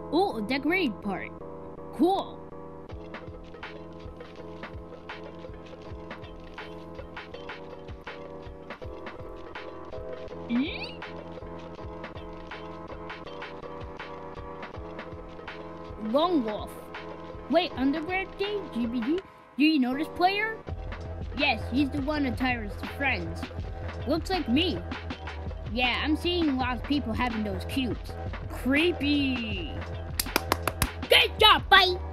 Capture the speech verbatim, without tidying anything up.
Oh, a decorated part. Cool. Mm? Lone Wolf. Wait, Undergrad Day? G B D? Do you know this player? Yes, he's the one of Tyra's friends. Looks like me. Yeah, I'm seeing a lot of people having those cubes. Creepy. Good job, buddy.